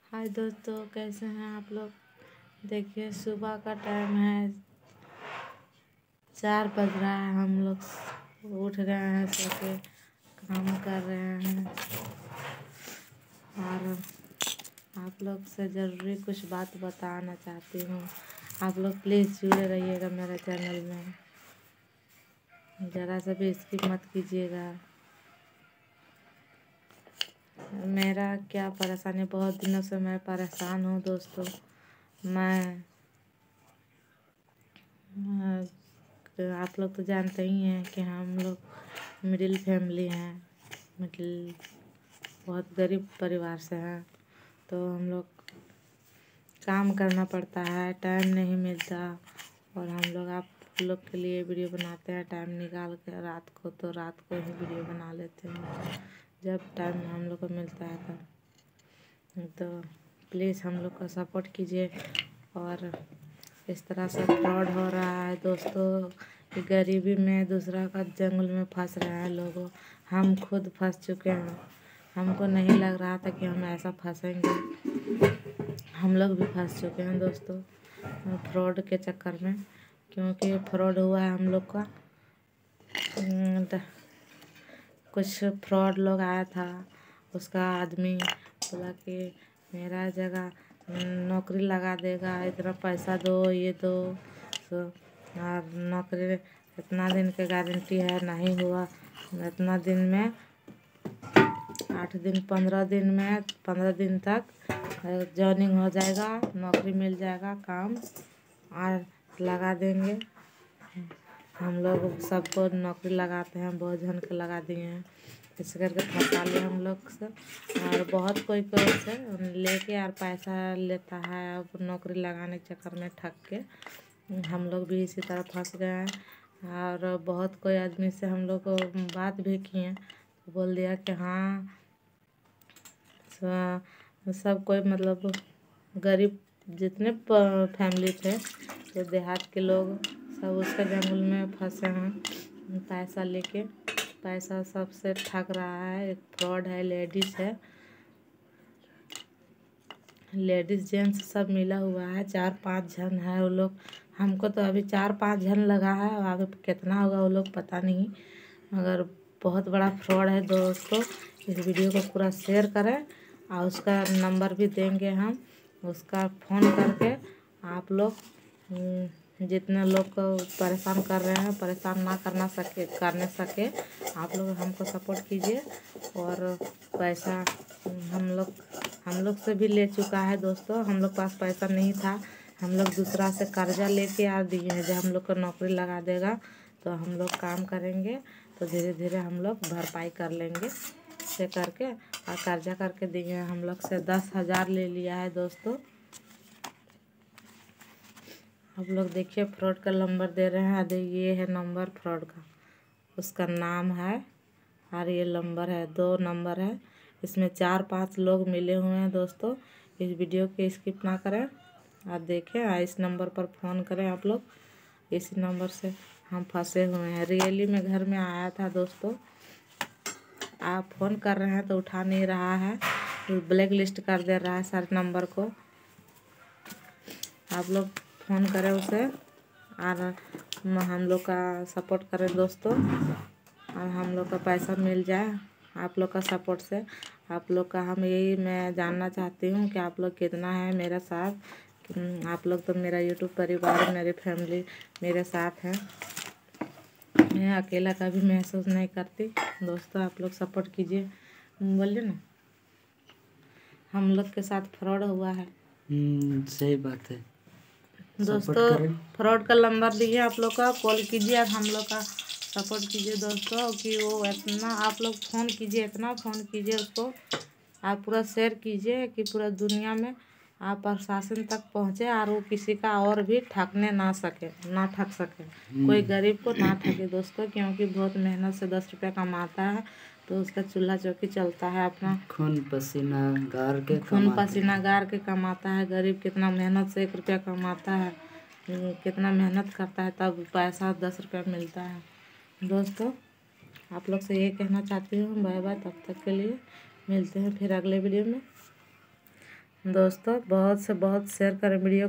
हाय दोस्तों, कैसे हैं आप लोग। देखिए सुबह का टाइम है, 4 बज रहा है। हम लोग उठ गए हैं, सो के काम कर रहे हैं। और आप लोग से ज़रूरी कुछ बात बताना चाहती हूँ। आप लोग प्लीज़ जुड़े रहिएगा मेरे चैनल में, ज़रा सा भी स्किप मत कीजिएगा। मेरा क्या परेशानी, बहुत दिनों से मैं परेशान हूँ दोस्तों। मैं आप लोग तो जानते ही हैं कि हम लोग मिडिल फैमिली हैं, मिडिल बहुत गरीब परिवार से हैं। तो हम लोग काम करना पड़ता है, टाइम नहीं मिलता। और हम लोग आप लोग के लिए वीडियो बनाते हैं टाइम निकाल के रात को, तो रात को ही वीडियो बना लेते हैं जब टाइम हम लोग को मिलता है तब। तो प्लीज़ हम लोग को सपोर्ट कीजिए। और इस तरह से फ्रॉड हो रहा है दोस्तों कि गरीबी में दूसरा का जंगल में फंस रहे हैं लोगों। हम खुद फंस चुके हैं, हमको नहीं लग रहा था कि हम ऐसा फंसेंगे। हम लोग भी फंस चुके हैं दोस्तों फ्रॉड के चक्कर में, क्योंकि फ्रॉड हुआ है हम लोग का। कुछ फ्रॉड लोग आया था, उसका आदमी बोला कि मेरा जगह नौकरी लगा देगा, इतना पैसा दो, ये दो। तो और नौकरी इतना दिन की गारंटी है, नहीं हुआ इतना दिन में 8 दिन 15 दिन में 15 दिन तक जॉइनिंग हो जाएगा, नौकरी मिल जाएगा, काम और लगा देंगे। हम लोग सबको नौकरी लगाते हैं, बहुत जन के लगा दिए हैं। इस करके फंसा लिया हम लोग से। और बहुत कोई से लेके और पैसा लेता है, अब नौकरी लगाने के चक्कर में ठग के हम लोग भी इसी तरह फंस गए हैं। और बहुत कोई आदमी से हम लोग को बात भी किए, तो बोल दिया कि हाँ सब कोई मतलब गरीब जितने फैमिली थे, तो देहात के लोग सब उसके जंगल में फंसे हैं। पैसा लेके पैसा सबसे ठग रहा है। एक फ्रॉड है, लेडीज़ है, लेडीज़ जेंट्स सब मिला हुआ है। 4-5 जन है वो लोग। हमको तो अभी 4-5 जन लगा है, और आगे कितना होगा वो लोग पता नहीं, मगर बहुत बड़ा फ्रॉड है दोस्तों। इस वीडियो को पूरा शेयर करें, और उसका नंबर भी देंगे हम, उसका फ़ोन करके आप लोग जितने लोग को परेशान कर रहे हैं, परेशान ना करने सके आप लोग हमको सपोर्ट कीजिए। और पैसा हम लोग से भी ले चुका है दोस्तों। हम लोग पास पैसा नहीं था, हम लोग दूसरा से कर्जा लेके आ दिए हैं। जब हम लोग को नौकरी लगा देगा तो हम लोग काम करेंगे, तो धीरे धीरे हम लोग भरपाई कर लेंगे से करके। और कर्जा करके दिए हैं, हम लोग से 10,000 ले लिया है दोस्तों। आप लोग देखिए फ्रॉड का नंबर दे रहे हैं, ये है नंबर फ्रॉड का, उसका नाम है और ये नंबर है, 2 नंबर है। इसमें 4-5 लोग मिले हुए हैं दोस्तों। इस वीडियो को स्किप ना करें और देखें, और इस नंबर पर फ़ोन करें आप लोग। इसी नंबर से हम फंसे हुए हैं, रियली में घर में आया था दोस्तों। आप फ़ोन कर रहे हैं तो उठा नहीं रहा है, ब्लैक लिस्ट कर दे रहा है सारे नंबर को। आप लोग फ़ोन करें उसे, और हम लोग का सपोर्ट करें दोस्तों, और हम लोग का पैसा मिल जाए आप लोग का सपोर्ट से। आप लोग का हम यही मैं जानना चाहती हूँ कि आप लोग कितना है मेरा साथ। आप लोग तो मेरा यूट्यूब परिवार, मेरी फैमिली मेरे साथ हैं। मैं अकेला कभी महसूस नहीं करती दोस्तों। आप लोग सपोर्ट कीजिए। बोलिए ना, हम लोग के साथ फ्रॉड हुआ है। सही बात है दोस्तों। फ्रॉड का नंबर दिए आप लोग का, कॉल कीजिए और हम लोग का सपोर्ट कीजिए दोस्तों। कि वो इतना आप लोग फ़ोन कीजिए, इतना फ़ोन कीजिए उसको, आप पूरा शेयर कीजिए कि पूरा दुनिया में आप प्रशासन तक पहुँचे, और वो किसी का और भी ठगने ना ठग सके, कोई गरीब को ना ठगे दोस्तों। क्योंकि बहुत मेहनत से 10 रुपया कमाता है, तो उसका चूल्हा चौकी चलता है, अपना खून पसीना गार के कमाता है। गरीब कितना मेहनत से 1 रुपया कमाता है, कितना मेहनत करता है, तब पैसा 10 रुपया मिलता है दोस्तों। आप लोग से ये कहना चाहती हूँ, बाय बाय, तब तक के लिए मिलते हैं फिर अगले वीडियो में। दोस्तों बहुत से बहुत शेयर करें वीडियो।